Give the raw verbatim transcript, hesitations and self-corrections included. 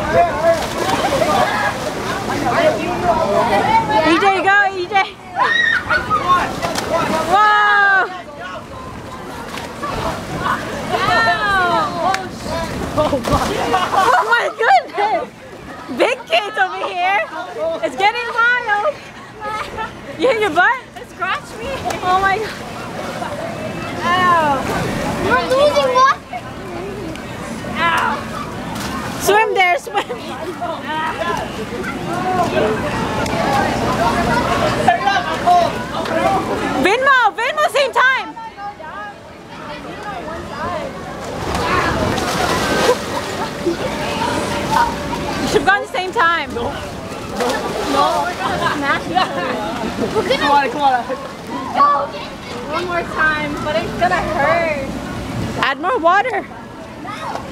E J, go, E J. Whoa! Oh my goodness! Big kids over here. It's getting wild. You hit your butt? It scratched me. Oh my god. Ow. We're losing water. Ow. Swim there, swim. Venmo, Venmo, same time. You should have gone the same time. No. No. We're gonna smash it. We're gonna. Come on, come on. Go. One more time, but it's gonna hurt. Add more water.